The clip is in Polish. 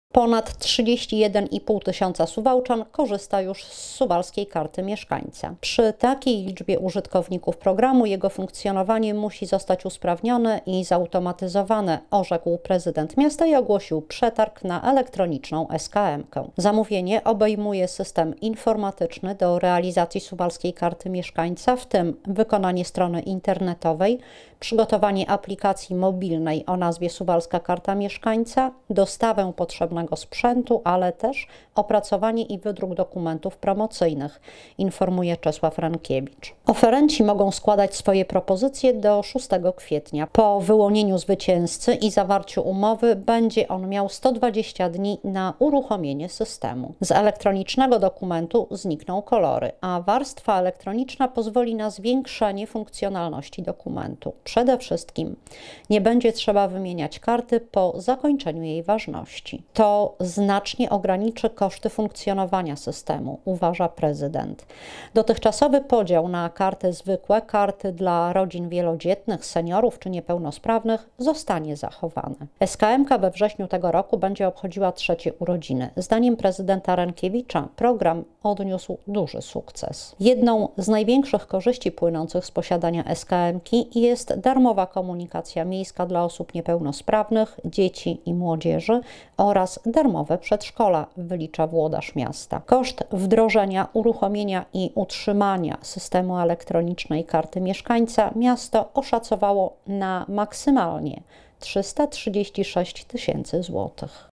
Ponad 31,5 tysiąca Suwałczan korzysta już z Suwalskiej Karty Mieszkańca. Przy takiej liczbie użytkowników programu jego funkcjonowanie musi zostać usprawnione i zautomatyzowane, orzekł prezydent miasta i ogłosił przetarg na elektroniczną SKM-kę. Zamówienie obejmuje system informatyczny do realizacji Suwalskiej Karty Mieszkańca, w tym wykonanie strony internetowej, przygotowanie aplikacji mobilnej o nazwie Suwalska Karta Mieszkańca, dostawę potrzebnego sprzętu, ale też opracowanie i wydruk dokumentów promocyjnych, informuje Czesław Rankiewicz. Oferenci mogą składać swoje propozycje do 6 kwietnia. Po wyłonieniu zwycięzcy i zawarciu umowy będzie on miał 120 dni na uruchomienie systemu. Z elektronicznego dokumentu znikną kolory, a warstwa elektroniczna pozwoli na zwiększenie funkcjonalności dokumentu. Przede wszystkim nie będzie trzeba wymieniać karty po zakończeniu jej ważności. To znacznie ograniczy koszty funkcjonowania systemu, uważa prezydent. Dotychczasowy podział na karty zwykłe, karty dla rodzin wielodzietnych, seniorów czy niepełnosprawnych zostanie zachowany. SKM-ka we wrześniu tego roku będzie obchodziła 3. urodziny. Zdaniem prezydenta Rankiewicza program odniósł duży sukces. Jedną z największych korzyści płynących z posiadania SKM-ki jest darmowa komunikacja miejska dla osób niepełnosprawnych, dzieci i młodzieży oraz darmowe przedszkola, wylicza włodarz miasta. Koszt wdrożenia, uruchomienia i utrzymania systemu elektronicznej karty mieszkańca miasto oszacowało na maksymalnie 336 tysięcy złotych.